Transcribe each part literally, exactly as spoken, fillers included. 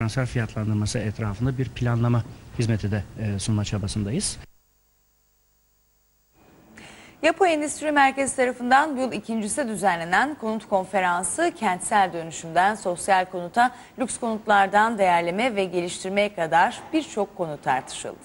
transfer fiyatlandırması etrafında bir planlama hizmeti de sunma çabasındayız. Yapı Endüstri Merkezi tarafından bu yıl ikincisi düzenlenen konut konferansı kentsel dönüşümden sosyal konuta, lüks konutlardan değerleme ve geliştirmeye kadar birçok konu tartışıldı.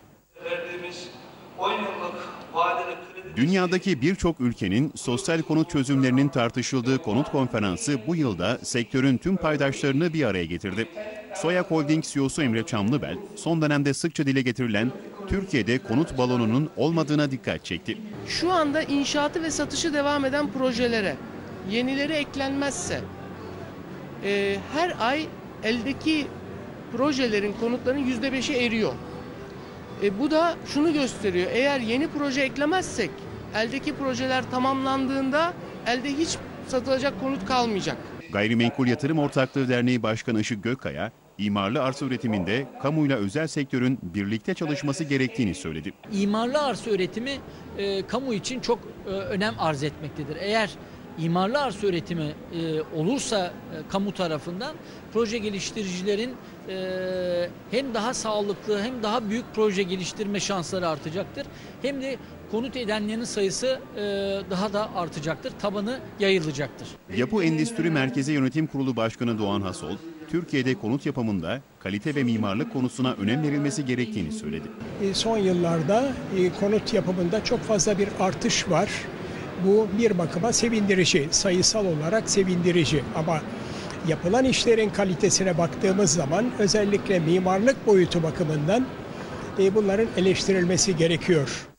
Dünyadaki birçok ülkenin sosyal konut çözümlerinin tartışıldığı konut konferansı bu yılda sektörün tüm paydaşlarını bir araya getirdi. Soyak Holding C E O'su Emre Çamlıbel, son dönemde sıkça dile getirilen Türkiye'de konut balonunun olmadığına dikkat çekti. Şu anda inşaatı ve satışı devam eden projelere yenileri eklenmezse e, her ay eldeki projelerin, konutların yüzde beşi eriyor. E, bu da şunu gösteriyor: eğer yeni proje eklemezsek eldeki projeler tamamlandığında elde hiç satılacak konut kalmayacak. Gayrimenkul Yatırım Ortaklığı Derneği Başkanı Işık Gökkaya, imarlı arsa üretiminde kamuyla özel sektörün birlikte çalışması gerektiğini söyledi. İmarlı arsa üretimi e, kamu için çok e, önem arz etmektedir. Eğer imarlı arsa üretimi e, olursa e, kamu tarafından proje geliştiricilerin e, hem daha sağlıklı hem daha büyük proje geliştirme şansları artacaktır. Hem de konut edenlerin sayısı e, daha da artacaktır, tabanı yayılacaktır. Yapı Endüstri Merkezi Yönetim Kurulu Başkanı Doğan Hasol, Türkiye'de konut yapımında kalite ve mimarlık konusuna önem verilmesi gerektiğini söyledi. Son yıllarda konut yapımında çok fazla bir artış var. Bu bir bakıma sevindirici, sayısal olarak sevindirici, ama yapılan işlerin kalitesine baktığımız zaman özellikle mimarlık boyutu bakımından bunların eleştirilmesi gerekiyor.